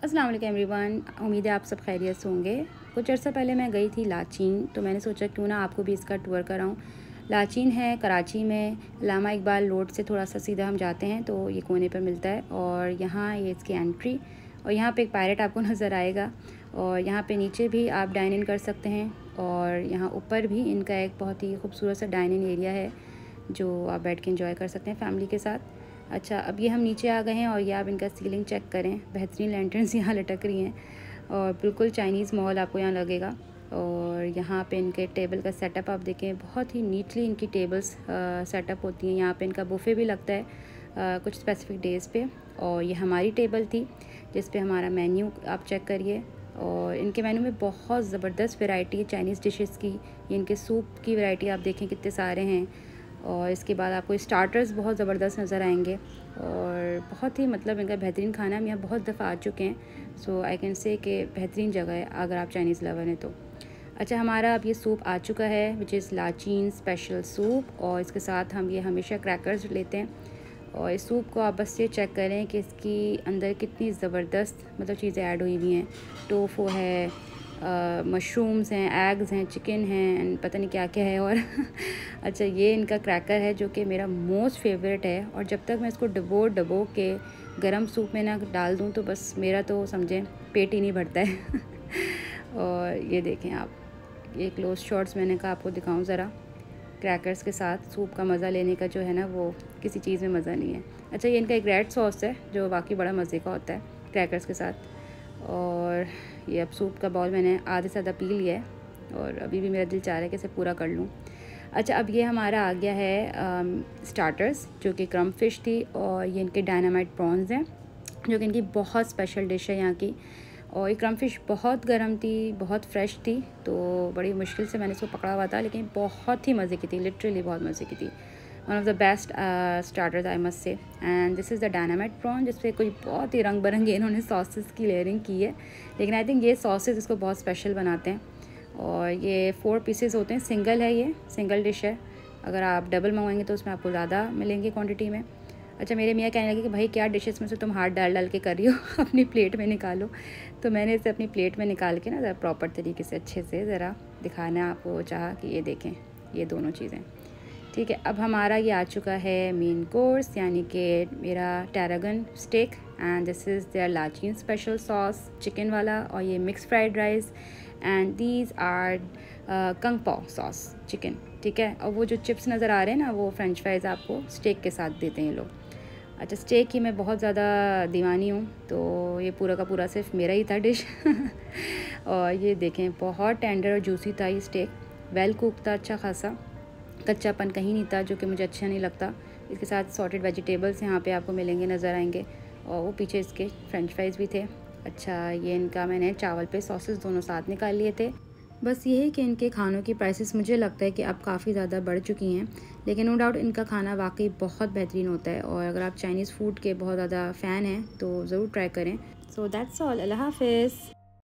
अस्सलाम वालेकुम एवरीवन, उम्मीद है आप सब खैरियत से होंगे। कुछ अर्सा पहले मैं गई थी लाचीन, तो मैंने सोचा क्यों ना आपको भी इसका टूर कराऊं। लाचीन है कराची में, अल्लामा इकबाल रोड से थोड़ा सा सीधा हम जाते हैं तो ये कोने पर मिलता है और यहाँ ये इसकी एंट्री और यहाँ पे एक पायरेट आपको नज़र आएगा और यहाँ पे नीचे भी आप डाइन इन कर सकते हैं और यहाँ ऊपर भी इनका एक बहुत ही खूबसूरत सा डाइन इन एरिया है जो आप बैठ के एंजॉय कर सकते हैं फैमिली के साथ। अच्छा, अब ये हम नीचे आ गए हैं और ये आप इनका सीलिंग चेक करें, बेहतरीन लैंटर्न्स यहाँ लटक रही हैं और बिल्कुल चाइनीज़ माहौल आपको यहाँ लगेगा। और यहाँ पे इनके टेबल का सेटअप आप देखें, बहुत ही नीटली इनकी टेबल्स सेटअप होती हैं। यहाँ पे इनका बुफ़े भी लगता है कुछ स्पेसिफिक डेज़ पे। और ये हमारी टेबल थी जिस पे हमारा मेन्यू आप चेक करिए और इनके मेन्यू में बहुत ज़बरदस्त वैरायटी है चाइनीज़ डिशेस की। ये इनके सूप की वैरायटी आप देखें कितने सारे हैं और इसके बाद आपको स्टार्टर्स बहुत ज़बरदस्त नज़र आएंगे और बहुत ही मतलब इनका बेहतरीन खाना। हम यहाँ बहुत दफ़ा आ चुके हैं, सो आई कैन से कि बेहतरीन जगह है अगर आप चाइनीज़ लवर हैं तो। अच्छा, हमारा अब ये सूप आ चुका है which is La Chine special soup और इसके साथ हम ये हमेशा क्रैकर्स लेते हैं और इस सूप को आप बस ये चेक करें कि इसकी अंदर कितनी ज़बरदस्त मतलब चीज़ें ऐड हुई हुई हैं। टोफू है, मशरूम्स हैं, एग्स हैं, चिकन हैं, पता नहीं क्या क्या है और अच्छा, ये इनका क्रैकर है जो कि मेरा मोस्ट फेवरेट है और जब तक मैं इसको डबो के गरम सूप में ना डाल दूँ तो बस मेरा तो समझें पेट ही नहीं भरता है और ये देखें आप, ये क्लोज शॉट्स मैंने कहा आपको दिखाऊं ज़रा। क्रैकर्स के साथ सूप का मज़ा लेने का जो है ना वो किसी चीज़ में मज़ा नहीं है। अच्छा, ये इनका एक रेड सॉस है जो वाकई बड़ा मज़े का होता है क्रैकर्स के साथ। और ये अब सूप का बाउल मैंने आधे से ज़्यादा पी लिया है और अभी भी मेरा दिल चाह रहा है कि इसे पूरा कर लूँ। अच्छा, अब ये हमारा आ गया है स्टार्टर्स जो कि क्रम फिश थी और ये इनके डायनामाइट प्रॉन्स हैं जो कि इनकी बहुत स्पेशल डिश है यहाँ की। और ये क्रम फिश बहुत गर्म थी, बहुत फ्रेश थी, तो बड़ी मुश्किल से मैंने इसको पकड़ा हुआ था लेकिन बहुत ही मज़े की थी, लिटरली बहुत मज़े की थी। One of the best starters I must say. And this is the dynamite prawn जिस पे कोई बहुत ही रंग बिरंगे इन्होंने सॉसेस की लेयरिंग की है, लेकिन आई थिंक ये सॉसेस इसको बहुत स्पेशल बनाते हैं। और ये 4 पीसेस होते हैं, सिंगल है, ये सिंगल डिश है। अगर आप डबल मंगवाएंगे तो उसमें आपको ज़्यादा मिलेंगे क्वान्टिटी में। अच्छा, मेरे मियाँ कहने लगे कि भाई क्या डिशेस में से तुम हाथ डाल के कर रही हो अपनी प्लेट में निकालो। तो मैंने इसे अपनी प्लेट में निकाल के ना ज़रा प्रॉपर तरीके से अच्छे से ज़रा दिखाना आपको चाहा कि ये देखें ये दोनों चीज़ें। ठीक है, अब हमारा ये आ चुका है मेन कोर्स यानी कि मेरा tarragon steak and this is their La Chine special sauce chicken वाला और ये mix fried rice and these are kung pao sauce chicken. ठीक है, और वो जो चिप्स नज़र आ रहे हैं ना वो फ्रेंच फ्राइज़ आपको स्टेक के साथ देते हैं ये लोग। अच्छा, स्टेक की मैं बहुत ज़्यादा दीवानी हूँ तो ये पूरा का पूरा सिर्फ मेरा ही था डिश और ये देखें बहुत टेंडर और जूसी था ये स्टेक, वेल कुक था, अच्छा खासा, कच्चापन कहीं नहीं था जो कि मुझे अच्छा नहीं लगता। इसके साथ सॉर्टेड वेजिटेबल्स यहाँ पे आपको मिलेंगे, नज़र आएंगे और वो पीछे इसके फ्रेंच फ्राइज़ भी थे। अच्छा, ये इनका मैंने चावल पे सॉसेस दोनों साथ निकाल लिए थे। बस यही कि इनके खानों की प्राइसेस मुझे लगता है कि अब काफ़ी ज़्यादा बढ़ चुकी हैं, लेकिन नो डाउट इनका खाना वाकई बहुत बेहतरीन होता है और अगर आप चाइनीज़ फूड के बहुत ज़्यादा फ़ैन हैं तो ज़रूर ट्राई करें। सो दैट्स ऑल, अल्लाह हाफ़िज़।